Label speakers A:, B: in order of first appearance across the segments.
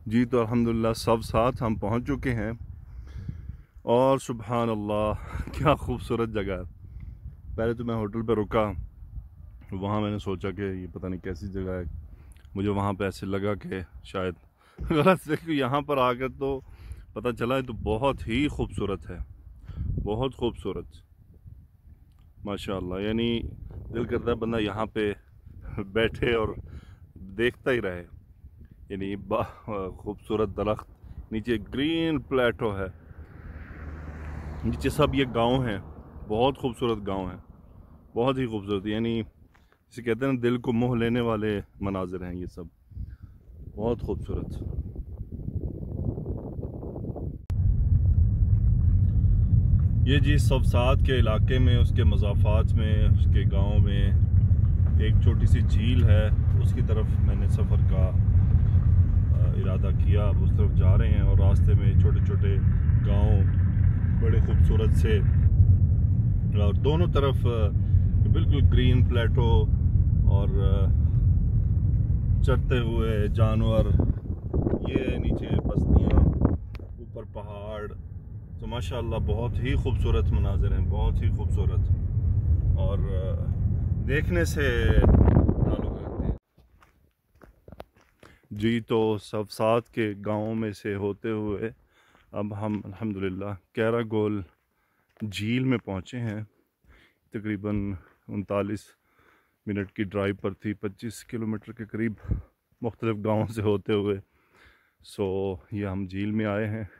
A: जी तो अल्हम्दुलिल्लाह सब साथ हम पहुंच चुके हैं और सुभान अल्लाह क्या खूबसूरत जगह है। पहले तो मैं होटल पर रुका, वहाँ मैंने सोचा कि ये पता नहीं कैसी जगह है। मुझे वहाँ पे ऐसे लगा कि शायद गलत से कि यहाँ पर आकर तो पता चला है तो बहुत ही खूबसूरत है, बहुत खूबसूरत माशाअल्लाह। यानी दिल करता है बंदा यहाँ पे बैठे और देखता ही रहे। यानी खूबसूरत दरख्त, नीचे ग्रीन प्लेटो है, नीचे सब ये गांव हैं, बहुत खूबसूरत गांव हैं, बहुत ही खूबसूरत। यानी इसे कहते हैं ना, दिल को मोह लेने वाले मनाजिर हैं ये सब, बहुत खूबसूरत। ये जी सवसात के इलाके में, उसके मज़ाफ़ात में, उसके गांव में एक छोटी सी झील है, उसकी तरफ मैंने सफ़र का इरादा किया। अब उस तरफ जा रहे हैं और रास्ते में छोटे छोटे गांव बड़े खूबसूरत से, और दोनों तरफ बिल्कुल ग्रीन प्लेटो और चरते हुए जानवर, ये नीचे बस्तियाँ, ऊपर पहाड़। तो माशाअल्लाह बहुत ही खूबसूरत मनाज़िर हैं, बहुत ही खूबसूरत, और देखने से ताल्लुक़ रखते हैं। जी तो सब साथ के गाँव में से होते हुए अब हम अल्हम्दुलिल्लाह कैरा गोल झील में पहुँचे हैं। तकरीबन 39 मिनट की ड्राइव पर थी, 25 किलोमीटर के करीब मुख्तलिफ़ गाँवों से होते हुए। सो ये हम झील में आए हैं।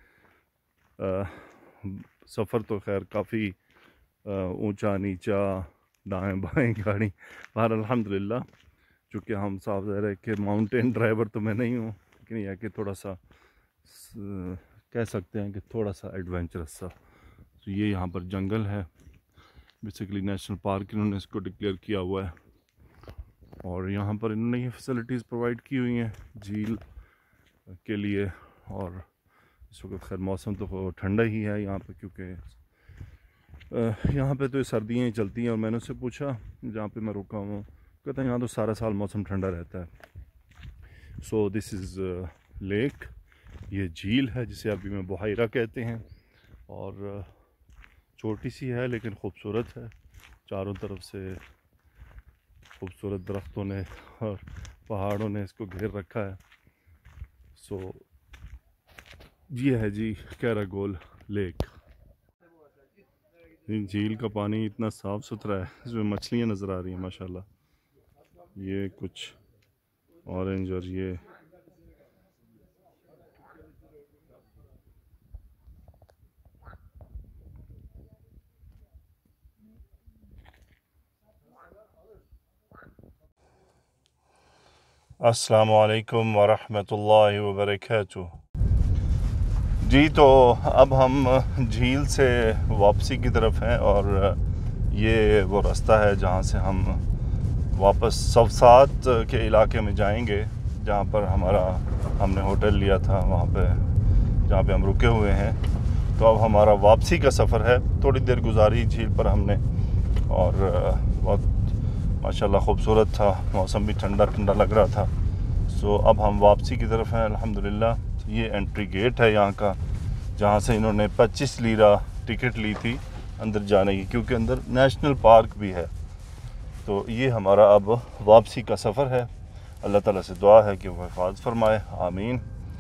A: सफ़र तो खैर काफ़ी ऊंचा नीचा, दाएं बाएं गाड़ी, पर अल्हम्दुलिल्लाह चूँकि हम साफ ज़ाहिर है कि माउंटेन ड्राइवर तो मैं नहीं हूँ, लेकिन यह कि थोड़ा सा कह सकते हैं कि थोड़ा सा एडवेंचरस सा। तो ये यहाँ पर जंगल है, बेसिकली नेशनल पार्क इन्होंने इसको डिक्लेयर किया हुआ है, और यहाँ पर इन्होंने ये फैसिलिटीज़ प्रोवाइड की हुई हैं झील के लिए। और इस वक्त खैर मौसम तो ठंडा ही है यहाँ पर, क्योंकि यहाँ पे तो सर्दियाँ ही चलती हैं। और मैंने उससे पूछा जहाँ पे मैं रुका हूँ, कहता है यहाँ तो सारा साल मौसम ठंडा रहता है। सो दिस इज़ लेक, ये झील है जिसे अभी में बुहायरा कहते हैं, और छोटी सी है लेकिन खूबसूरत है। चारों तरफ से खूबसूरत दरख्तों ने और पहाड़ों ने इसको घेर रखा है। सो ये है जी कैरा गोल लेक। झील का पानी इतना साफ़ सुथरा है, इसमें मछलियाँ नज़र आ रही हैं माशाल्लाह। ये कुछ ऑरेंज और ये अस्सलामु अलैकुम वरहमतुल्लाहि वबरकातुहू। जी तो अब हम झील से वापसी की तरफ हैं, और ये वो रास्ता है जहाँ से हम वापस सवसात के इलाके में जाएंगे, जहाँ पर हमने होटल लिया था, वहाँ पे जहाँ पे हम रुके हुए हैं। तो अब हमारा वापसी का सफ़र है। थोड़ी देर गुजारी झील पर हमने, और बहुत माशाल्लाह खूबसूरत था, मौसम भी ठंडा ठंडा लग रहा था। सो अब हम वापसी की तरफ हैं अल्हम्दुलिल्लाह। ये एंट्री गेट है यहाँ का, जहाँ से इन्होंने 25 लीरा टिकट ली थी अंदर जाने की, क्योंकि अंदर नेशनल पार्क भी है। तो ये हमारा अब वापसी का सफ़र है। अल्लाह ताला से दुआ है कि वो हिफाज़त फरमाए, आमीन।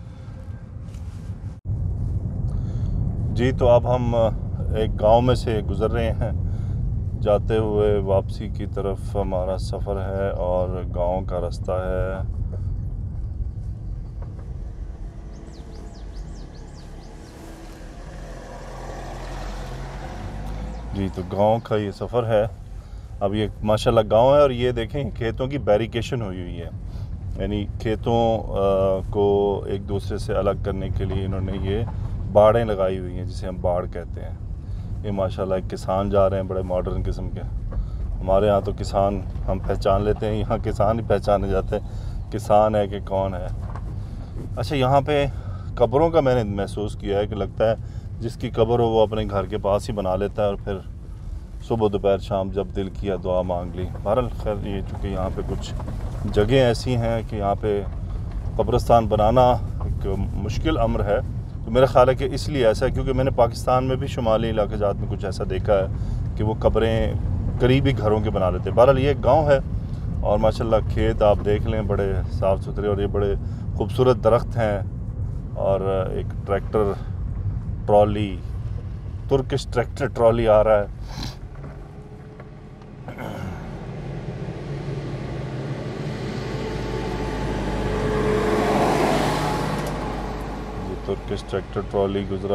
A: जी तो अब हम एक गांव में से गुज़र रहे हैं, जाते हुए वापसी की तरफ हमारा सफ़र है, और गांव का रास्ता है। जी तो गांव का ये सफ़र है। अब ये माशाल्लाह गांव है, और ये देखें खेतों की बैरिकेशन हुई हुई है, यानी खेतों को एक दूसरे से अलग करने के लिए इन्होंने ये बाड़ें लगाई हुई हैं, जिसे हम बाड़ कहते हैं। ये माशाल्लाह एक किसान जा रहे हैं, बड़े मॉडर्न किस्म के। हमारे यहाँ तो किसान हम पहचान लेते हैं, यहाँ किसान ही पहचाने जाते हैं किसान है कि कौन है। अच्छा, यहाँ पे कब्रों का मैंने महसूस किया है कि लगता है जिसकी कब्र हो वो अपने घर के पास ही बना लेता है, और फिर सुबह दोपहर शाम जब दिल किया दुआ मांग ली। बहरहाल खैर, ये चूँकि यहाँ पे कुछ जगह ऐसी हैं कि यहाँ पे कब्रिस्तान बनाना एक मुश्किल अम्र है। तो मेरा ख़्याल है कि इसलिए ऐसा है, क्योंकि मैंने पाकिस्तान में भी शुमाली इलाके जात में कुछ ऐसा देखा है कि वो कब्रें करीबी घरों के बना लेते हैं। बहरहाल ये एक गाँव है और माशाल्लाह खेत आप देख लें बड़े साफ़ सुथरे, और ये बड़े खूबसूरत दरख्त हैं। और एक tractor trolley, Turkish tractor trolley आ रहा है। तुर्किश ट्रैक्टर ट्रॉली गुजरा।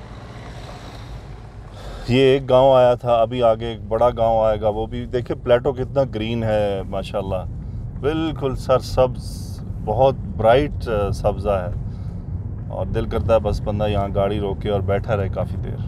A: ये एक गांव आया था, अभी आगे एक बड़ा गांव आएगा, वो भी देखिए प्लेटो कितना ग्रीन है माशाल्लाह, बिल्कुल सरसब्ज, बहुत ब्राइट सब्ज़ा है। और दिल करता है बस बंदा यहाँ गाड़ी रोके और बैठा रहे काफ़ी देर।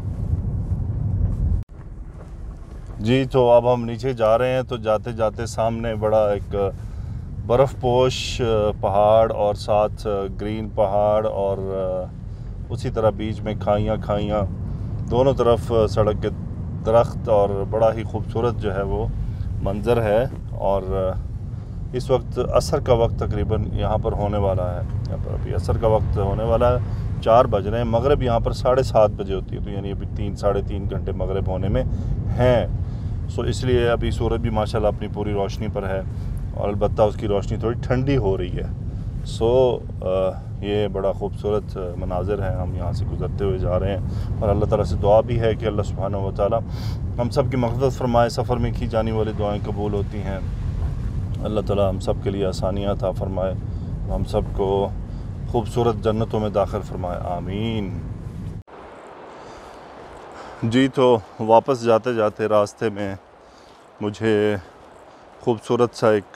A: जी तो अब हम नीचे जा रहे हैं, तो जाते जाते सामने बड़ा एक बर्फ़ पोश पहाड़ और साथ ग्रीन पहाड़, और उसी तरह बीच में खाइयाँ दोनों तरफ सड़क के दरख्त, और बड़ा ही खूबसूरत जो है वो मंज़र है। और इस वक्त असर का वक्त तकरीबन यहाँ पर होने वाला है। यहाँ पर अभी असर का वक्त होने वाला है, 4 बज रहे हैं। मगरिब यहाँ पर 7:30 बजे होती है, तो यानी अभी 3 साढ़े 3 घंटे मगरिब होने में हैं। सो इसलिए अभी सूरज भी माशाल्लाह अपनी पूरी रोशनी पर है, और अलबत्ता उसकी रोशनी थोड़ी ठंडी हो रही है। सो ये बड़ा खूबसूरत मनाजिर है। हम यहाँ से गुज़रते हुए जा रहे हैं, और अल्लाह ताला से दुआ भी है कि अल्लाह सुब्हानहू व तआला हम सब की मग़फ़िरत फ़रमाए। सफ़र में की जाने वाली दुआएं कबूल होती हैं। अल्लाह ताला हम सब के लिए आसानियाँ अता फ़रमाए, हम सब को खूबसूरत जन्नतों में दाखिल फ़रमाए, आमीन। जी तो वापस जाते जाते रास्ते में मुझे खूबसूरत सा एक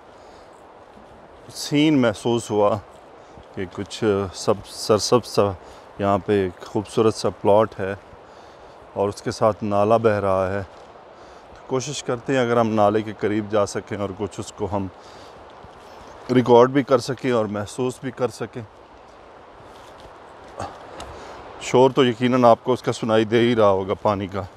A: सीन महसूस हुआ कि कुछ सब सरसब्ज़ सा यहाँ पे एक खूबसूरत सा प्लॉट है, और उसके साथ नाला बह रहा है। तो कोशिश करते हैं अगर हम नाले के करीब जा सकें और कुछ उसको हम रिकॉर्ड भी कर सकें और महसूस भी कर सकें। शोर तो यकीनन आपको उसका सुनाई दे ही रहा होगा पानी का।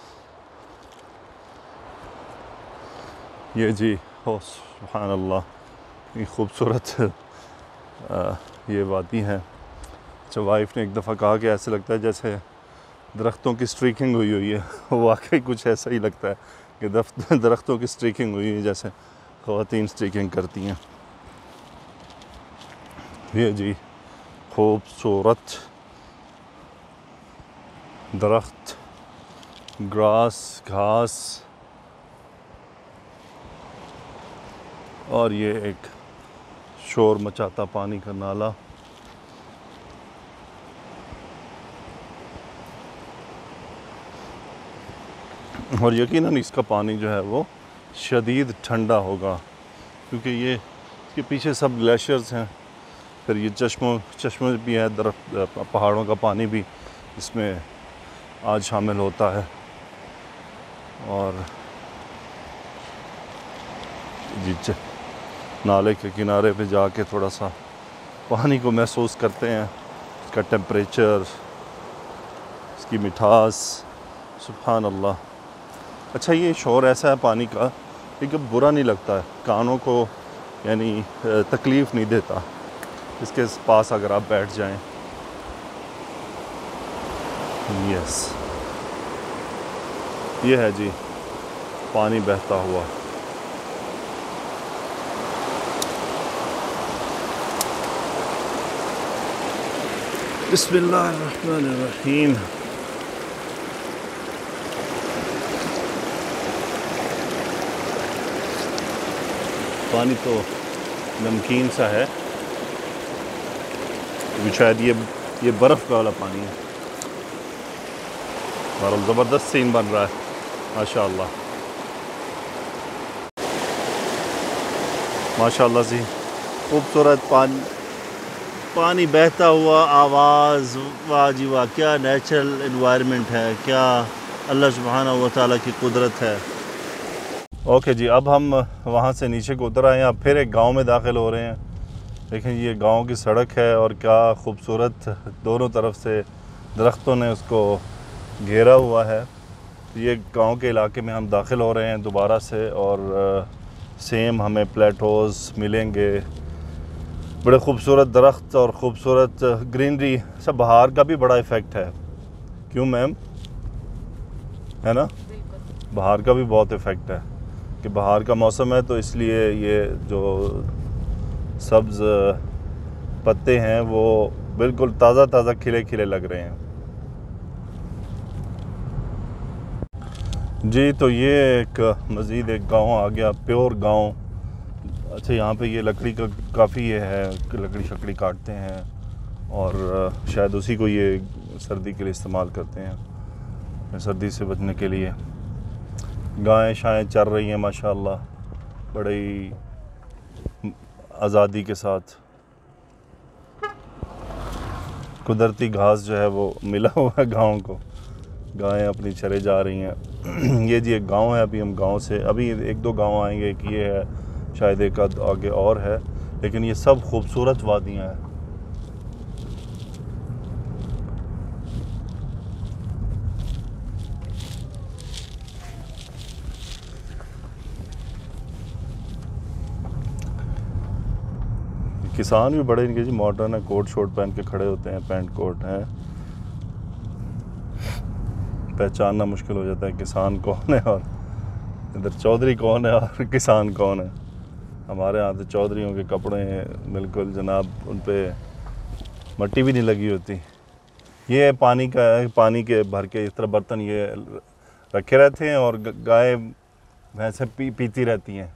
A: ये जी हो सुभान अल्लाह, ये खूबसूरत ये वादी है। अच्छा, वाइफ ने एक दफ़ा कहा कि ऐसे लगता है जैसे दरख्तों की स्ट्रीकिंग हुई है। वाकई कुछ ऐसा ही लगता है कि दरख्तों की स्ट्रीकिंग हुई है, जैसे ख़वातीन स्ट्रीकिंग करती हैं। ये जी खूबसूरत दरख्त, घास, और ये एक शोर मचाता पानी का नाला। और यकीनन इसका पानी जो है वो शदीद ठंडा होगा, क्योंकि ये इसके पीछे सब ग्लेशियर्स हैं। फिर ये चश्मे भी है, दरख्त पहाड़ों का पानी भी इसमें आज शामिल होता है। और जी नाले के किनारे पे जाके थोड़ा सा पानी को महसूस करते हैं, इसका टेम्परेचर, इसकी मिठास, सुभान अल्लाह। अच्छा, ये शोर ऐसा है पानी का, लेकिन बुरा नहीं लगता है कानों को, यानी तकलीफ़ नहीं देता इसके पास अगर आप बैठ जाएं। यस, ये है जी पानी बहता हुआ। बिस्मिल्लाहिर्रहमानिर्रहीम। पानी तो नमकीन सा है, शायद ये बर्फ़ वाला पानी है। और ज़बरदस्त सीन बन रहा है माशाअल्लाह, माशाअल्लाह से खूबसूरत पानी बहता हुआ, आवाज़, वाह जी वाह, क्या नेचुरल एनवायरनमेंट है, क्या अल्लाह सुब्हानहू व तआला की कुदरत है। ओके जी, अब हम वहाँ से नीचे को उतर आए हैं, अब फिर एक गांव में दाखिल हो रहे हैं। देखें ये गांव की सड़क है, और क्या खूबसूरत दोनों तरफ से दरख्तों ने उसको घेरा हुआ है। ये गांव के इलाके में हम दाखिल हो रहे हैं दोबारा से, और सेम हमें प्लेटोज़ मिलेंगे बड़े खूबसूरत दरख्त और ख़ूबसूरत ग्रीनरी, सब बाहर का भी बड़ा इफ़ेक्ट है। क्यों मैम, है ना? बाहर का भी बहुत इफ़ेक्ट है कि बाहर का मौसम है, तो इसलिए ये जो सब्ज़ पत्ते हैं वो बिल्कुल ताज़ा ताज़ा खिले खिले लग रहे हैं। जी, तो ये एक मज़ीद एक गांव आ गया, प्योर गांव। अच्छा, यहाँ पे ये लकड़ी का काफ़ी ये है कि लकड़ी शकड़ी काटते हैं और शायद उसी को ये सर्दी के लिए इस्तेमाल करते हैं, सर्दी से बचने के लिए। गायें शायें चर रही हैं माशाल्लाह बड़ी आज़ादी के साथ। कुदरती घास जो है वो मिला हुआ है गाँव को, गायें अपनी चरे जा रही हैं। ये जी एक गांव है। अभी हम गांव से अभी एक दो गांव आएंगे, एक ये है, शायद एक आगे और है, लेकिन ये सब खूबसूरत वादियाँ हैं। किसान भी बड़े इनके जी मॉडर्न है, कोट शोट पहन के खड़े होते हैं, पैंट कोट हैं। पहचानना मुश्किल हो जाता है किसान कौन है और इधर चौधरी कौन है और किसान कौन है। हमारे यहाँ तो चौधरियों के कपड़े हैं बिल्कुल जनाब, उन पर मट्टी भी नहीं लगी होती। ये पानी का है, पानी के भर के इस तरह बर्तन ये रखे रहते हैं और गाय भैंसें पीती रहती हैं।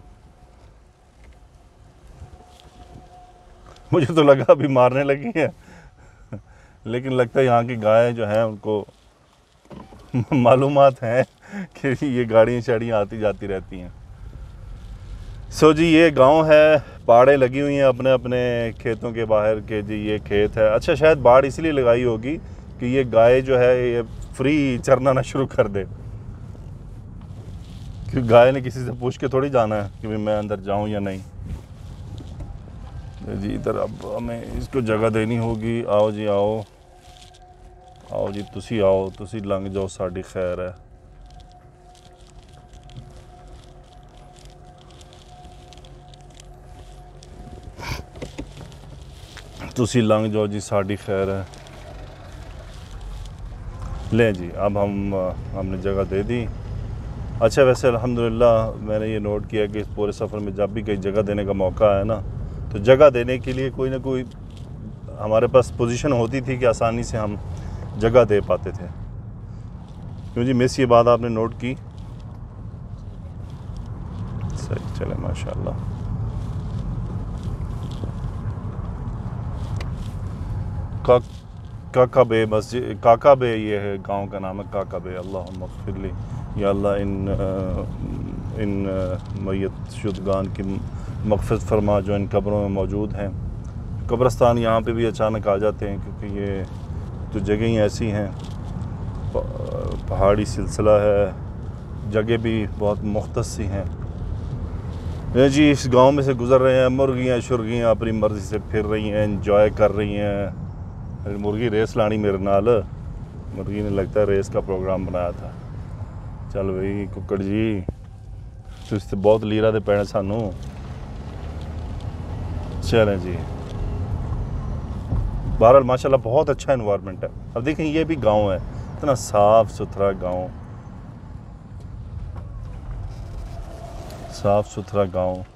A: मुझे तो लगा अभी मारने लगी है, लेकिन लगता है यहाँ की गाय जो हैं उनको मालूमात हैं कि ये गाड़ियाँ शाड़ियाँ आती जाती रहती हैं। सो जी, ये गांव है, बाड़ें लगी हुई हैं अपने अपने खेतों के बाहर के। जी ये खेत है। अच्छा, शायद बाड़ इसलिए लगाई होगी कि ये गाय जो है ये फ्री चरना ना शुरू कर दे, क्योंकि गाय ने किसी से पूछ के थोड़ी जाना है कि मैं अंदर जाऊं या नहीं। जी इधर अब हमें इसको जगह देनी होगी। आओ जी, आओ आओ जी, तुसी आओ, तुसी लंघ जाओ, साड़ी खैर है। तुसी लंघ जाओ जी, साड़ी खैर है। लें जी, अब हमने जगह दे दी। अच्छा, वैसे अल्हम्दुलिल्लाह मैंने ये नोट किया कि इस पूरे सफ़र में जब भी कहीं जगह देने का मौका आया ना, तो जगह देने के लिए कोई ना कोई हमारे पास पोजीशन होती थी कि आसानी से हम जगह दे पाते थे। क्यों जी मिस, ये बात आपने नोट की? सही, चले माशाल्लाह। काका बे मस्जिद, काका बे ये है गांव का नाम है, काका बे। अल्लाहुम्मा ग़फ़िरली या अल्लाह इन मैयत शुदगान की मग़फ़िरत फरमा जो इन कब्रों में मौजूद हैं। कब्रस्तान यहाँ पे भी अचानक आ जाते हैं क्योंकि ये तो जगह ही ऐसी हैं, पहाड़ी सिलसिला है, जगह भी बहुत मुख्तस सी हैं। जी इस गांव में से गुज़र रहे हैं, मुर्गियाँ शुर्गियाँ अपनी मर्ज़ी से फिर रही हैं, इंजॉय कर रही हैं। मुर्गी रेस लानी मेरे नाल, मुर्गी ने लगता है रेस का प्रोग्राम बनाया था। चल भाई कुक्कड़ जी, तुझ तो बहुत लीरा दे पैने सानू। चलें जी, बहरहाल माशाल्लाह बहुत अच्छा एनवायरनमेंट है। अब देखें ये भी गांव है, इतना साफ़ सुथरा गांव, साफ़ सुथरा गांव।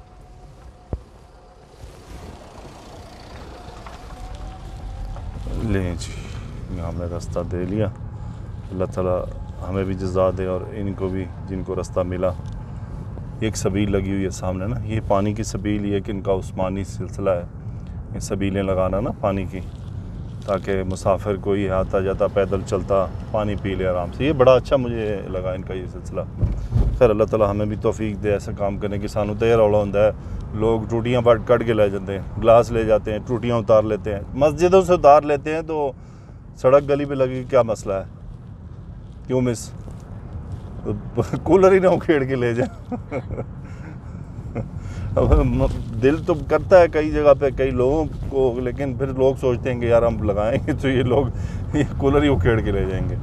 A: लें जी, हमने रास्ता दे लिया। अल्लाह ताला हमें भी जज़ा दे और इनको भी जिनको रास्ता मिला। एक सबील लगी हुई है सामने ना, ये पानी की सबील, ये कि इनका उस्मानी सिलसिला है, ये सबीलें लगाना ना पानी की, ताकि मुसाफिर कोई आता जाता पैदल चलता पानी पी ले आराम से। ये बड़ा अच्छा मुझे लगा इनका ये सिलसिला। खैर अल्लाह ताला हमें भी तौफीक दे ऐसा काम करने की। सानू तो यह रौला होंदा है, लोग टूटियाँ कट के ले जाते हैं, गिलास ले जाते हैं, टूटियाँ उतार लेते हैं, मस्जिदों से उतार लेते हैं, तो सड़क गली पे लगी क्या मसला है? क्यों मिस, कूलर ही ना उखेड़ के ले जाए। दिल तो करता है कई जगह पे कई लोगों को, लेकिन फिर लोग सोचते हैं कि यार हम लगाएंगे तो ये लोग ये कूलर ही उखेड़ के ले जाएंगे।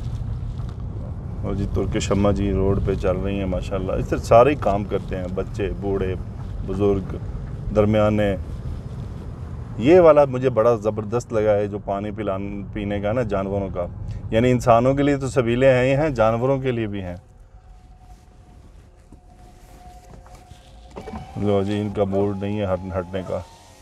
A: और जी तुर्किश अम्मा जी रोड पे चल रही हैं माशाल्लाह। इस तरह सारे ही काम करते हैं, बच्चे बूढ़े बुज़ुर्ग दरमियाने, ये वाला मुझे बड़ा ज़बरदस्त लगा है, जो पानी पीने का ना जानवरों का, यानी इंसानों के लिए तो सबीलें हैं ही हैं, जानवरों के लिए भी हैं। लो जी, इनका बोर्ड नहीं है हटने का।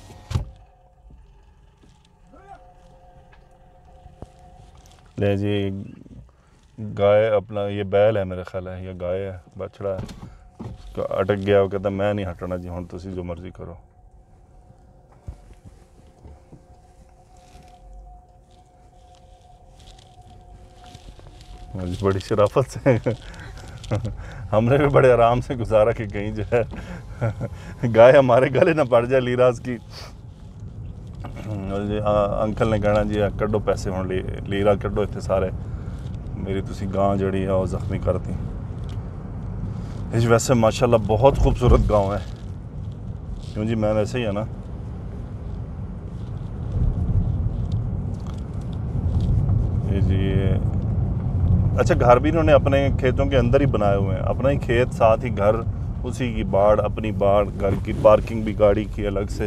A: ले जी, गाय अपना, ये बैल है मेरे ख्याल है, ये गाय है, बछड़ा है, तो अटक गया। वो कहता मैं नहीं हटना जी, हुण तुसी जो मर्जी करो। बड़ी शराफत से हमने भी बड़े आराम से गुजारा कि कहीं जो है गाय हमारे गले ना पड़ जाए लीराज की। अंकल ने कहना जी कड्डो पैसे हुण लीरा कड्डो इतने सारे, मेरी तुसी गां जड़ी है वो जख्मी करती। इस वैसे माशाल्लाह बहुत खूबसूरत गांव है, क्यों जी, मैं वैसे ही है ना। ये जी, अच्छा घर भी इन्होंने अपने खेतों के अंदर ही बनाए हुए हैं, अपना ही खेत साथ ही घर, उसी की बाड़, अपनी बाड़, घर की पार्किंग भी गाड़ी की अलग से।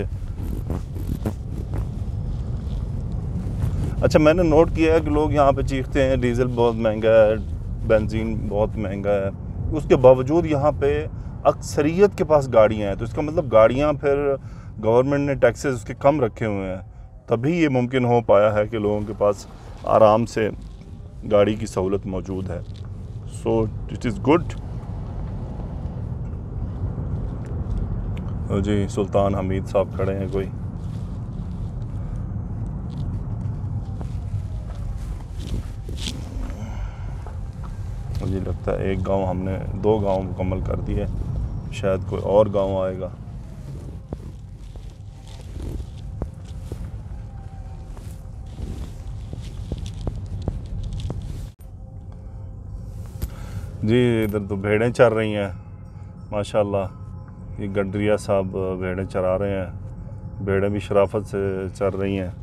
A: अच्छा मैंने नोट किया है कि लोग यहाँ पे चीखते हैं डीज़ल बहुत महंगा है, बेंजीन बहुत महंगा है, उसके बावजूद यहाँ पे अक्सरियत के पास गाड़ियाँ हैं। तो इसका मतलब गाड़ियाँ फिर गवर्नमेंट ने टैक्सेस उसके कम रखे हुए हैं, तभी ये मुमकिन हो पाया है कि लोगों के पास आराम से गाड़ी की सहूलत मौजूद है। So it is good. जी सुल्तान हमीद साहब खड़े हैं कोई। मुझे लगता है एक गांव, हमने 2 गांव मुकम्मल कर दिए, शायद कोई और गांव आएगा। जी इधर तो भेड़ें चर रही हैं माशाल्लाह, ये गडरिया साहब भेड़ें चरा रहे हैं, भेड़ें भी शराफत से चर रही हैं।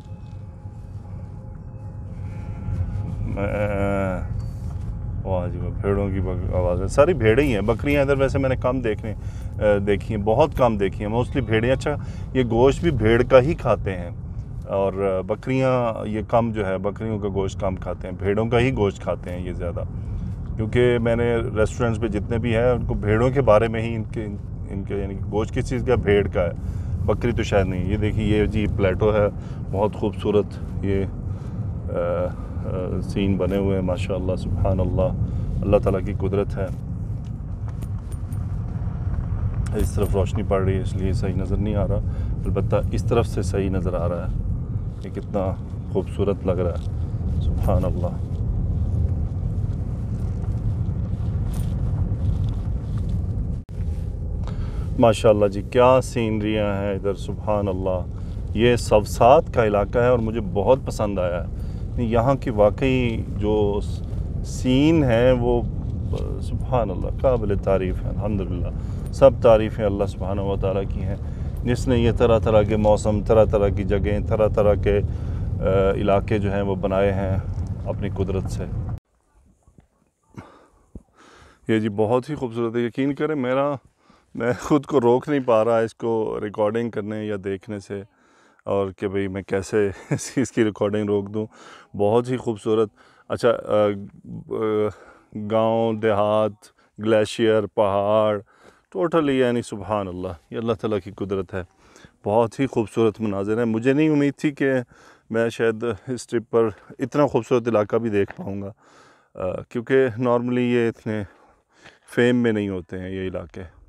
A: वाह जी, भेड़ों की आवाज़ है, सारी भेड़ें ही हैं। बकरियां इधर वैसे मैंने कम देखी हैं, बहुत कम देखी हैं, मोस्टली भेड़ें। अच्छा ये गोश्त भी भेड़ का ही खाते हैं, और बकरियां ये कम जो है, बकरियों का गोश्त कम खाते हैं, भेड़ों का ही गोश्त खाते हैं ये ज़्यादा। क्योंकि मैंने रेस्टोरेंट्स पे जितने भी हैं उनको भेड़ों के बारे में ही इनके यानी गोश्त किस चीज़ का, भेड़ का है, बकरी तो शायद नहीं। ये देखिए ये जी प्लेटो है, बहुत खूबसूरत ये सीन बने हुए हैं माशाल्लाह, सुभान अल्लाह, अल्लाह ताला की कुदरत है। इस तरफ रोशनी पड़ रही है इसलिए सही नज़र नहीं आ रहा, अलबत्ता इस तरफ से सही नज़र आ रहा है। ये कितना खूबसूरत लग रहा है, सुभान अल्लाह। माशाल्लाह जी, क्या सीनरियाँ हैं इधर, सुभान अल्लाह। ये सवसात का इलाका है और मुझे बहुत पसंद आया है यहाँ की, वाकई जो सीन है वो सुभान अल्लाह काबिल तारीफ़ है। अल्हम्दुलिल्लाह, सब तारीफ़ें अल्लाह सुब्हानहू व तआला की हैं, जिसने ये तरह तरह के मौसम, तरह तरह की जगहें, तरह तरह के इलाके जो हैं वो बनाए हैं अपनी कुदरत से। ये जी बहुत ही खूबसूरत है, यकीन करें मैं ख़ुद को रोक नहीं पा रहा इसको रिकॉर्डिंग करने या देखने से, और कि भाई मैं कैसे इसकी रिकॉर्डिंग रोक दूं। बहुत ही खूबसूरत। अच्छा गांव देहात, ग्लेशियर, पहाड़, टोटली यानी सुभान अल्लाह, ये अल्लाह ताला की कुदरत है। बहुत ही खूबसूरत मनाज़िर है। मुझे नहीं उम्मीद थी कि मैं शायद इस ट्रिप पर इतना खूबसूरत इलाका भी देख पाऊँगा, क्योंकि नॉर्मली ये इतने फेम में नहीं होते हैं ये इलाके।